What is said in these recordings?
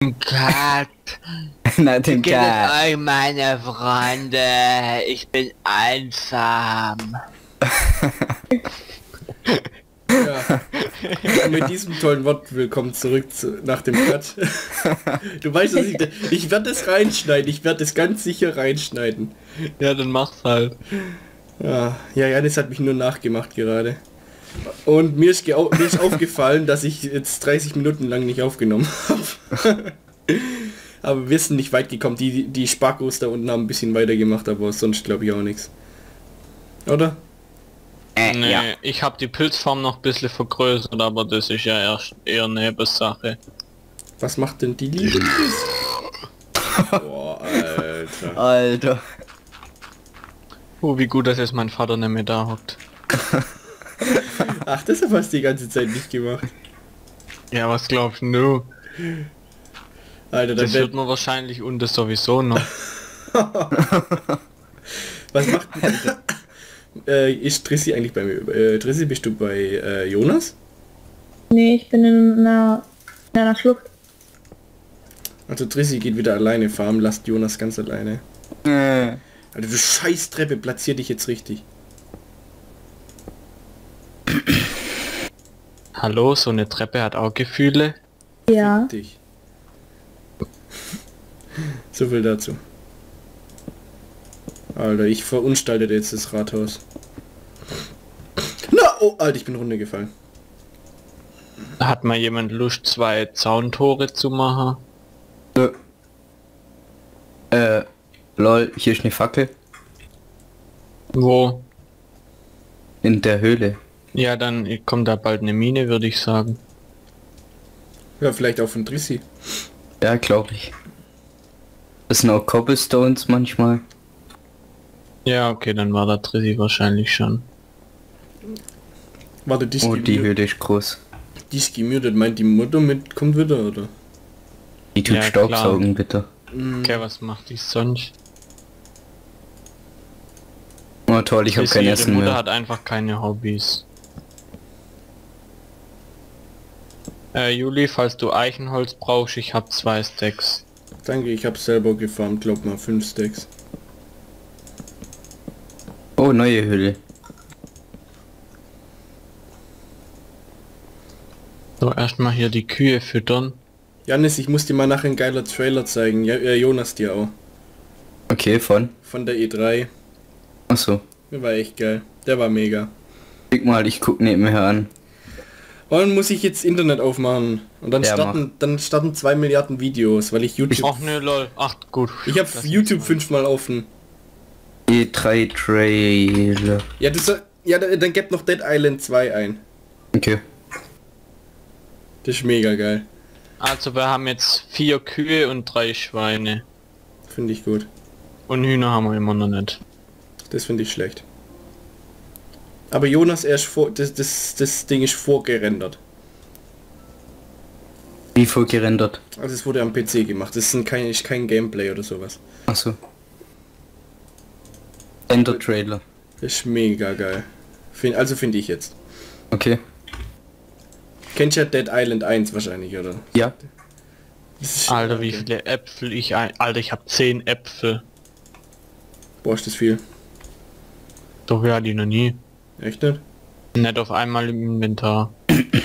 Kat, Na, wie den geht es Kat. euch, meine Freunde? Ich bin einsam. Ja. Und mit diesem tollen Wort willkommen zurück nach dem Cut. Du weißt, dass ich werde es reinschneiden. Ich werde es ganz sicher reinschneiden. Ja, dann mach's halt. Ja, Janis hat mich nur nachgemacht gerade. Und mir ist aufgefallen, dass ich jetzt 30 Minuten lang nicht aufgenommen habe. Aber wir sind nicht weit gekommen. Die Spackos da unten haben ein bisschen weiter gemacht, aber sonst glaube ich auch nichts. Oder? Nee, Ja. ich habe die Pilzform noch ein bisschen vergrößert, aber das ist ja erst eher Nebensache. Was macht denn die Liebe? Boah, Alter. Alter. Oh, wie gut, dass jetzt mein Vater nicht mehr da hockt. Ach, das hast du die ganze Zeit nicht gemacht. Ja, was glaubst du? Alter, dann Das hört man wahrscheinlich und das sowieso noch. was macht... ist Trissi eigentlich bei mir? Trissi, bist du bei Jonas? Nee, ich bin in einer Schlucht. Also Trissi geht wieder alleine farmen, lasst Jonas ganz alleine. Alter, du scheiß Treppe, platzier dich jetzt richtig. Hallo, so eine Treppe hat auch Gefühle. Ja. Dich. So viel dazu. Alter, ich verunstalte jetzt das Rathaus. Na, oh, Alter, ich bin runtergefallen. Hat mal jemand Lust, 2 Zauntore zu machen? Lol, hier ist eine Fackel. Wo? In der Höhle. Ja, dann kommt da bald eine Mine, würde ich sagen. Ja, vielleicht auch von Trissi. Ja, glaube ich. Das sind auch Cobblestones manchmal. Ja, okay, dann war da Trissi wahrscheinlich schon. Warte, die ist Oh, die gemutet. Höhle ist groß. Die ist gemutet. Meint die Mutter mit, kommt wieder, oder? Die tut Ja, Staubsaugen, bitte. Okay, was macht die sonst? Oh toll, ich habe Trissi, kein ihre Essen Mutter mehr. hat einfach keine Hobbys. Juli, falls du Eichenholz brauchst, ich habe 2 Stacks. Danke, ich habe selber gefarmt, glaub mal, 5 Stacks. Oh, neue Höhle. So, erstmal hier die Kühe füttern. Janis, ich muss dir mal nachher ein geiler Trailer zeigen. Ja, Jonas dir auch. Okay, von. Von der E3. Achso. Der war echt geil. Der war mega. Schick mal, ich guck nebenher an. Und dann muss ich jetzt Internet aufmachen. Und dann Ja, starten 2 Milliarden Videos, weil ich YouTube... Ach ne, lol. Ach, gut. Ich habe Das YouTube ist 5-mal offen. E3 Trailer. Ja, dann gebt noch Dead Island 2 ein. Okay. Das ist mega geil. Also wir haben jetzt 4 Kühe und 3 Schweine. Finde ich gut. Und Hühner haben wir immer noch nicht. Das finde ich schlecht. Aber Jonas, das Ding ist vorgerendert. Wie vorgerendert. Also es wurde am PC gemacht. Das ist kein Gameplay oder sowas. Achso. Ender Trailer. Das ist mega geil. Also finde ich jetzt. Okay. Kennt ja Dead Island 1 wahrscheinlich, oder? Ja. Das ist Alter, wie okay. viele Äpfel ich ein... Alter, ich habe 10 Äpfel. Boah, ist das viel. Doch ja, die noch nie. Echt nicht? Nicht auf einmal im Inventar.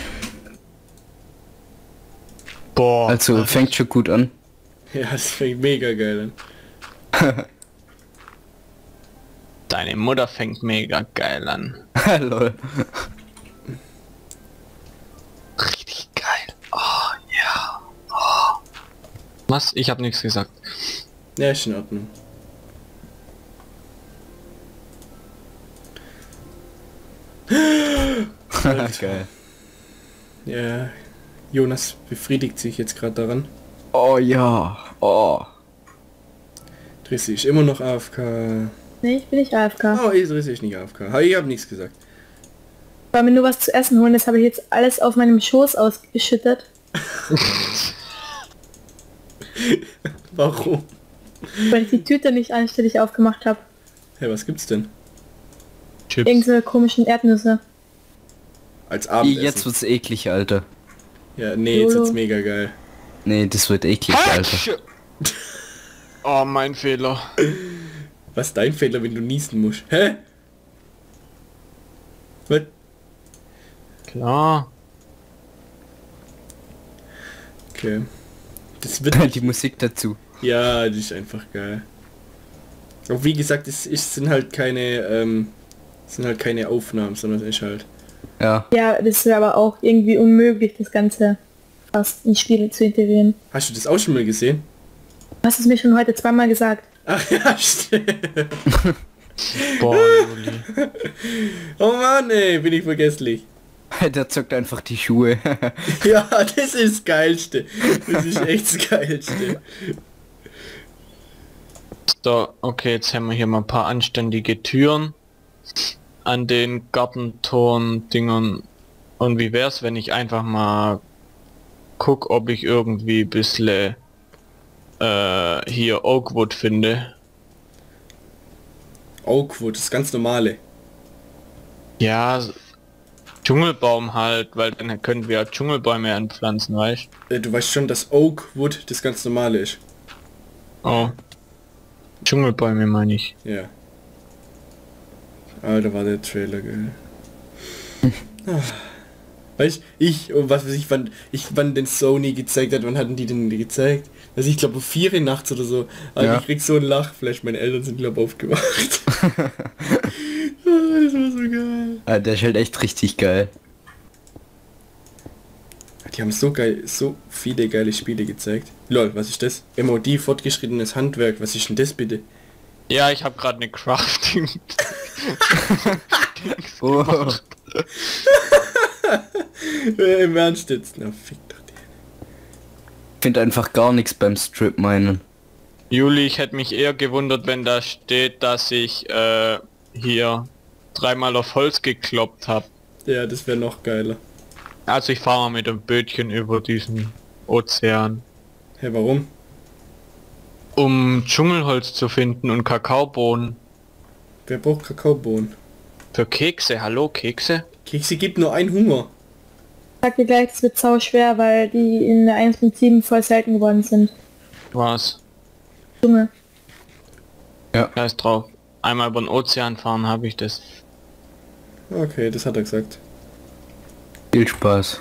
Boah. Also fängt schon gut an. Ja, das fängt mega geil an. Deine Mutter fängt mega geil an. Lol. Richtig geil. Oh, ja. Oh. Was? Ich habe nichts gesagt. Ja, ist in Ordnung. Geil. Ja, Jonas befriedigt sich jetzt gerade daran. Oh ja. Oh. Trissi ist immer noch AFK. Nee, ich bin nicht AFK. Oh, Trissi ist nicht AFK. Ich habe nichts gesagt. Ich wollte mir nur was zu essen holen, das habe ich jetzt alles auf meinem Schoß ausgeschüttet. Warum? Weil ich die Tüte nicht anständig aufgemacht habe. Hey, was gibt's denn? Chips. Irgendwelche komischen Erdnüsse. Als Abendessen. Jetzt wird's eklig, Alter. Ja, nee, jetzt Lolo. wird's mega geil. Nee, das wird eklig, Alter. Hatsch! Oh, mein Fehler. Was ist dein Fehler, wenn du niesen musst? Hä? Was? Klar. Okay. Das wird... Die Musik dazu. Ja, das ist einfach geil. Aber wie gesagt, sind halt keine Aufnahmen, sondern es ist halt... Ja. Ja, das wäre aber auch irgendwie unmöglich, das Ganze fast in Spiele zu integrieren. Hast du das auch schon mal gesehen? Du hast es mir schon heute zweimal gesagt. Ach ja, stimmt. Boah, Juli. Oh Mann, ey, bin ich vergesslich. Der zockt einfach die Schuhe. Ja, das ist das Geilste. Das ist echt das Geilste. So, okay, jetzt haben wir hier mal ein paar anständige Türen an den Gartentoren-Dingern. Und wie wär's, wenn ich einfach mal guck, ob ich irgendwie ein bisschen hier Oakwood finde. Oakwood, das ganz normale. Ja, Dschungelbaum halt, weil dann können wir Dschungelbäume anpflanzen, weißt Du weißt schon, dass Oakwood das ganz normale ist. Oh. Dschungelbäume meine ich. Ja. Ah, da war der Trailer, geil. Weißt und was weiß wann den Sony gezeigt hat, wann hatten die denn gezeigt? Also ich glaube um 4 Uhr nachts oder so. Also Ja. ich krieg so einen Lachflash, meine Eltern sind glaube aufgewacht. Das war so geil. Ah, der ist halt echt richtig geil. Die haben so viele geile Spiele gezeigt. Lol, was ist das? MOD, fortgeschrittenes Handwerk, was ist denn das bitte? Ja, ich habe gerade eine Crafting. Oh. Im Ernst jetzt? Na, fick doch die. Ich finde einfach gar nichts beim Strip meinen. Juli, ich hätte mich eher gewundert, wenn da steht, dass ich hier dreimal auf Holz gekloppt habe. Ja, das wäre noch geiler. Also ich fahre mal mit dem Bötchen über diesen Ozean, Hä, warum? um Dschungelholz zu finden und Kakaobohnen. Wer braucht Kakaobohnen? Für Kekse, hallo Kekse? Kekse gibt nur einen Hunger. Ich sag dir gleich, es wird sau schwer, weil die in der 1.7 voll selten geworden sind. Was? Junge. Scheiß drauf. Einmal über den Ozean fahren habe ich das. Okay, das hat er gesagt. Viel Spaß.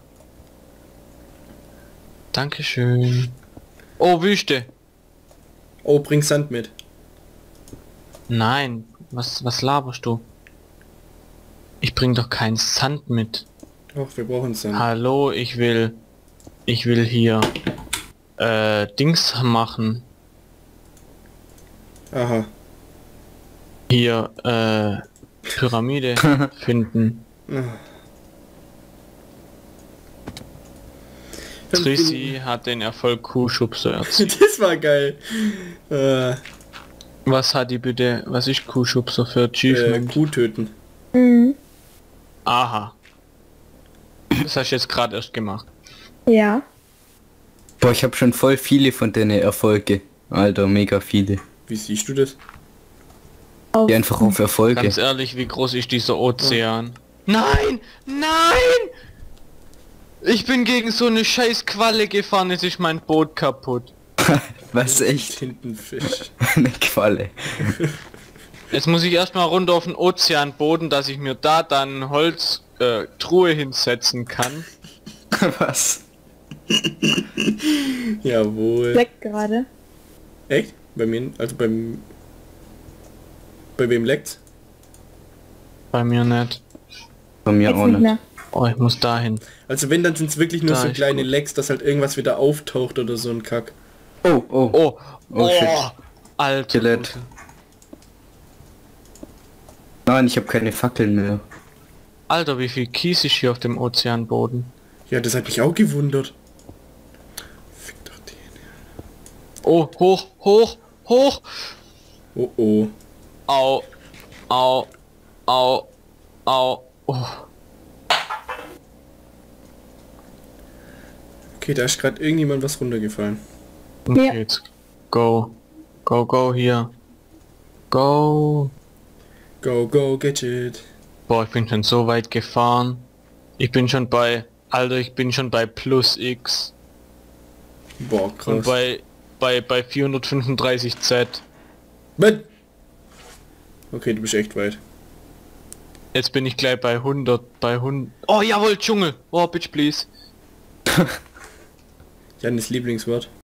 Dankeschön. Oh, Wüste. Oh, bring Sand mit. Nein, was laberst du? Ich bring doch keinen Sand mit. Doch, wir brauchen Sand. Hallo, ich will hier Dings machen. Aha. Hier Pyramide finden. Trissi hat den Erfolg Kuhschubser erzielt. Das war geil. Was hat die bitte, was ist Kuhschubser für Achievement? Kuh töten. Mhm. Aha. Das hast du jetzt gerade erst gemacht. Ja. Boah, ich habe schon voll viele von deinen Erfolge. Alter, mega viele. Wie siehst du das? Die einfach auf Erfolge. Ganz ehrlich, wie groß ist dieser Ozean? Nein! Nein! Ich bin gegen so eine scheiß Qualle gefahren, jetzt ist mein Boot kaputt. Was echt? Tintenfisch. Eine Qualle. Jetzt muss ich erstmal runter auf den Ozeanboden, dass ich mir da dann Holz Truhe hinsetzen kann. Was? Jawohl. Leckt gerade. Echt? Bei mir? Also beim... Bei wem leckt's? Bei mir nicht. Bei mir Jetzt auch nicht nicht. mehr. Oh, ich muss dahin. Also wenn, dann sind es wirklich nur Da so ist kleine gut. Lecks, dass halt irgendwas wieder auftaucht oder so ein Kack. Oh, oh. Oh, Oh, shit. Alter. Skelett. Nein, ich habe keine Fackeln mehr. Alter, wie viel Kies ist hier auf dem Ozeanboden? Ja, das hat mich auch gewundert. Fick doch den. Oh, hoch, hoch, hoch! Oh oh. Au, au, au, au. Oh. Okay, da ist gerade irgendjemand was runtergefallen. Okay, Ja. jetzt go. Go, go hier. Go. Go, go, Gadget. Boah, ich bin schon so weit gefahren. Ich bin schon bei... Alter, ich bin schon bei plus X. Boah, krass. Und bei 435 Z. Was? Okay, du bist echt weit. Jetzt bin ich gleich bei 100, bei 100. Oh jawohl, Dschungel. Oh, bitch please. Janis Lieblingswort.